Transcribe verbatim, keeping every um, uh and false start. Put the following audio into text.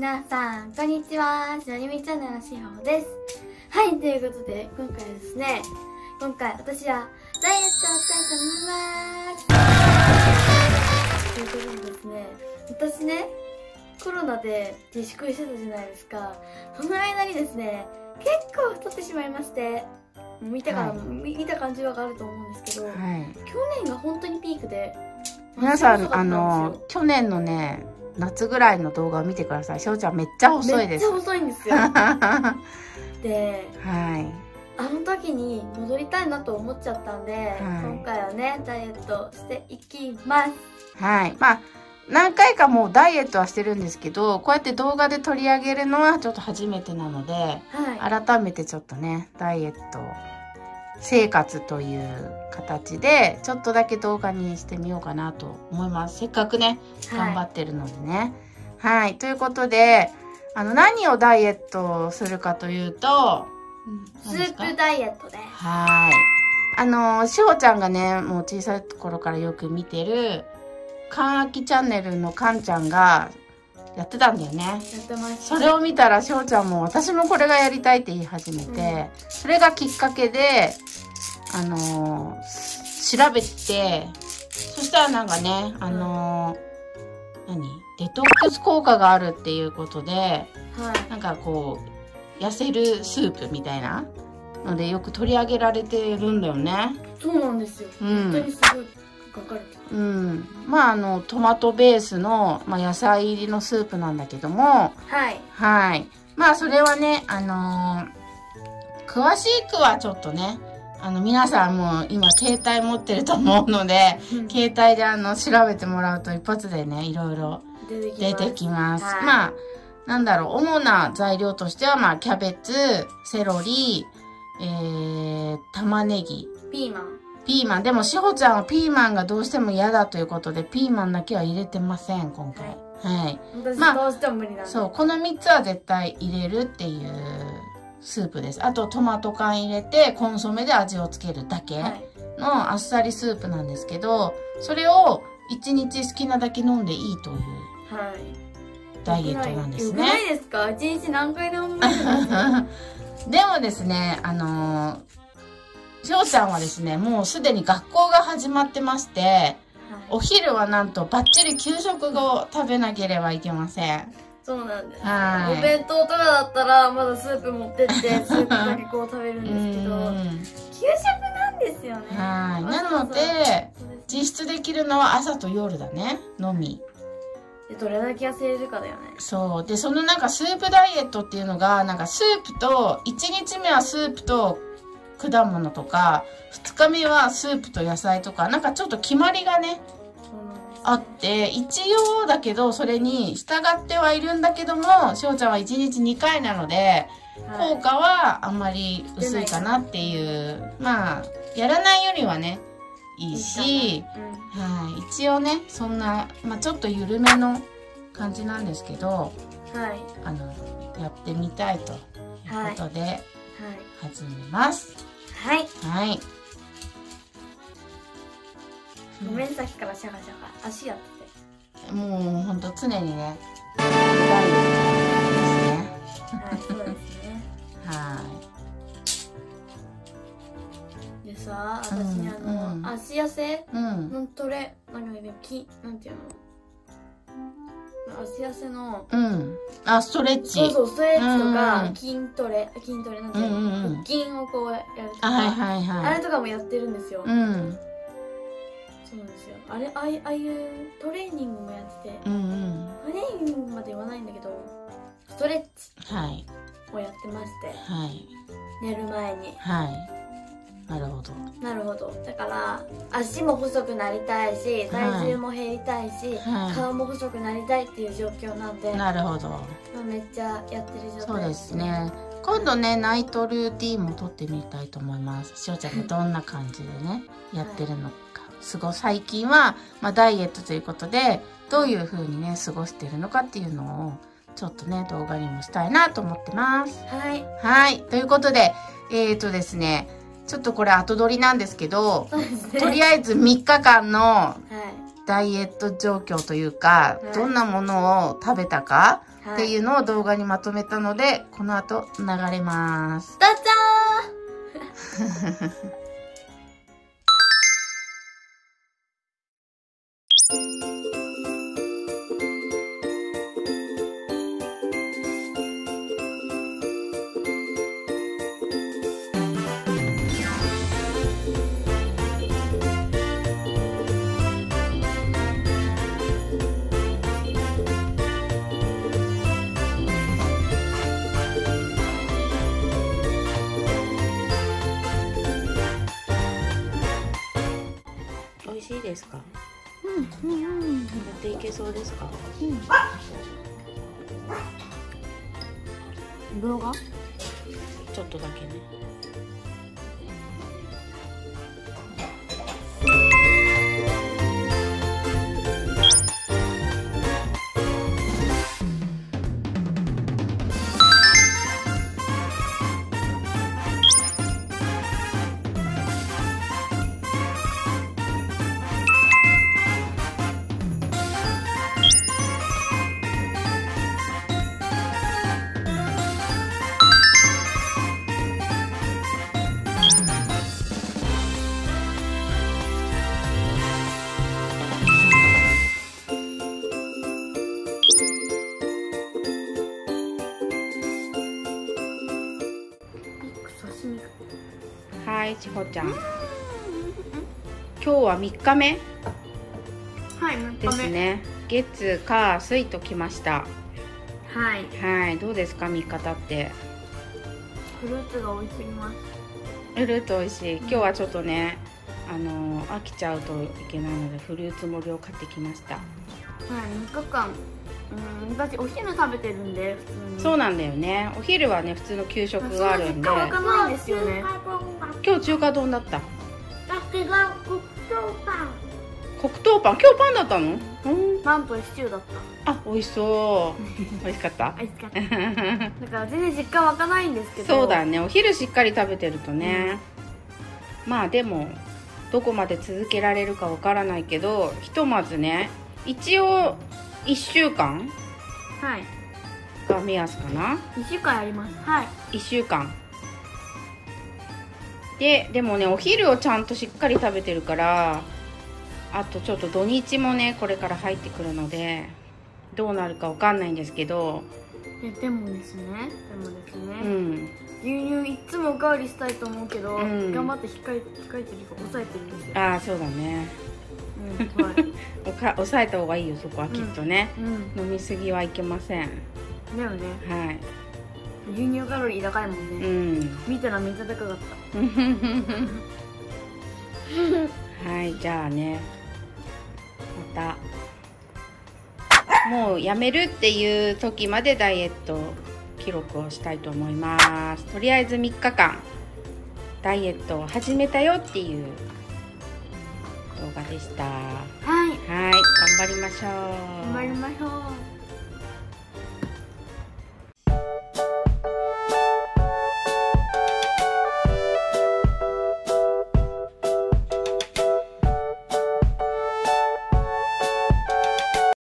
皆さんこんにちは、しおりみチャンネルのしほです。はい、ということで今回はですね、今回私はダイエットをしたいと思います。ということでですね、私ねコロナで自粛してたじゃないですか。その間にですね、結構太ってしまいまして、見たから、はい、見た感じはあると思うんですけど、はい、去年が本当にピークで、 皆さんあの去年のね夏ぐらいの動画を見てください。しょうちゃんめっちゃ細いです。 めっちゃ細いんですよ。で、はい、あの時に戻りたいなと思っちゃったんで、はい、今回はねダイエットしていきます。 はい、まあ何回かもうダイエットはしてるんですけど、こうやって動画で取り上げるのはちょっと初めてなので、はい、改めてちょっとねダイエット生活という形でちょっとだけ動画にしてみようかなと思います。せっかくね頑張ってるのでね。はい、はい、ということで、あの何をダイエットするかというと、 スープダイエットです。 はい。あのしほちゃんがねもう小さい頃からよく見てるかんあきチャンネルのかんちゃんがやってたんだよね。やってました。それを見たらしほちゃんも私もこれがやりたいって言い始めて、うん、それがきっかけであのー、調べて、そしたらなんかねあのー、何デトックス効果があるっていうことで、はい、なんかこう痩せるスープみたいなのでよく取り上げられてるんだよね。 そうなんですよ、うん、本当にすごい書かれてる。 うん、まああのトマトベースの、まあ、野菜入りのスープなんだけども、はいはい、まあそれはねあのー、詳しくはちょっとねあの皆さんも今携帯持ってると思うので、うん、携帯であの調べてもらうと一発でねいろいろ出てきます。はい、まあなんだろう、主な材料としてはまあキャベツ、セロリ、えー、玉ねぎ、 ピーマンピーマン。でも、しほちゃんはピーマンがどうしても嫌だということで、ピーマンだけは入れてません、今回。はい。はい、 私、どうしても無理なんで。 そう、このみっつは絶対入れるっていうスープです。あと、トマト缶入れて、コンソメで味をつけるだけのあっさりスープなんですけど、それをいちにち好きなだけ飲んでいいという、はい、ダイエットなんですね。 よくないですか？いちにち何回でも飲んでます。 でもですね、あのー、しほちゃんはですね、もうすでに学校が始まってまして、はい、お昼はなんとバッチリ給食を食べなければいけません。 そうなんです。はい。お弁当とかだったらまだスープ持ってってスープだけこう食べるんですけど、給食なんですよね。 はい。なので実質できるのは朝と夜だね、のみ。 でどれだけ痩せれるかだよね。 そうで、そのなんかスープダイエットっていうのがなんかスープといちにちめはスープと果物とかふつかめはスープと野菜とかなんかちょっと決まりがね、あって一応だけどそれに従ってはいるんだけども、しほちゃんはいちにちにかいなので、はい、効果はあんまり薄いかなっていう、まあやらないよりはねいいし、うん、はい、一応ねそんな、まあ、ちょっと緩めの感じなんですけど、はい、あのやってみたいということで、はいはい、始めます。 はい。 はい。 ごめん、さっきからシャカシャカ足やってて。もう本当常にね。ダイエットですね。 はい、そうですね。 はい。 でさ、私にあの、うん、足痩せのトレ、なんかね、き、なんていうの。足痩せの、 うん、あ、ストレッチ、 そうそう、ストレッチとか筋トレ、筋トレなんていうの、腹筋をこうやるとか、 はいはいはい、 あれとかもやってるんですよ。うん、そうなんですよ。あれ、ああいうああいうトレーニングもやってて、うんうん、トレーニングまで言わないんだけどストレッチをやってまして、はい、寝る前に。はい。 なるほど。 なるほど。だから足も細くなりたいし、体重も減りたいし、はい、顔も細くなりたいっていう状況なんで。なるほど。 まあ、めっちゃやってる状態です。 そうですね。今度ねナイトルーティーンも撮ってみたいと思います。しほちゃんがどんな感じでねやってるのか。すごい最近は、まあ、ダイエットということでどういう風にね過ごしてるのかっていうのをちょっとね動画にもしたいなと思ってます。はい。はい。ということでえっとですね。ちょっとこれ後撮りなんですけど、ね、とりあえずみっかかんのダイエット状況というか、 はい、 どんなものを食べたかはい、 っていうのを動画にまとめたので、この後流れます。 どうぞ美味しいですか？ うんうんうん。 やっていけそうですか？ うん。動画？ ちょっとだけね。はい、ちほちゃん。今日はみっかめはい、みっでかめすね。月、火、水ときました。 はい。 はい、どうですかみっか経って。 フルーツが美味しすぎます。 フルーツ美味しい。今日はちょっとね、あの飽きちゃうといけないのでフルーツ盛りを買ってきました。 はい、みっかかん。うん、私お昼食べてるんで普通に。 そうなんだよね。お昼はね普通の給食があるんで。 そんな実家湧かないんですよね。 今日中華丼だった。 だけが黒糖パン。 黒糖パン、今日パンだったの？うん。 パンとシチューだった。 あ、美味しそう。美味しかった？ 美味しかった。だから全然実家湧かないんですけど。 そうだね。お昼しっかり食べてるとね。うん、まあでもどこまで続けられるかわからないけど、ひとまずね、一応いっしゅうかんはいが目安かな。 いっしゅうかんやります。はい。 いっしゅうかん。で、でもね、お昼をちゃんとしっかり食べてるから、あとちょっと土日もね、これから入ってくるので、どうなるかわかんないんですけど。 え、でもですね、でもですね、 うん。 牛乳いつもおかわりしたいと思うけど、 うん、 頑張って控え、控えてるか抑えてるんですよ。 ああ、そうだね。 うん、はい。 おか抑えた方がいいよ、そこはきっとね。 うん。 飲みすぎはいけません。 だよね。 はい。 牛乳カロリー高いもんね。 うん。 見たらめっちゃ高かった。 はい、じゃあね。また。もうやめるっていう時までダイエット記録をしたいと思います。とりあえずみっかかんダイエットを始めたよっていう動画でした。 はい。 はい、頑張りましょう。 頑張りましょう。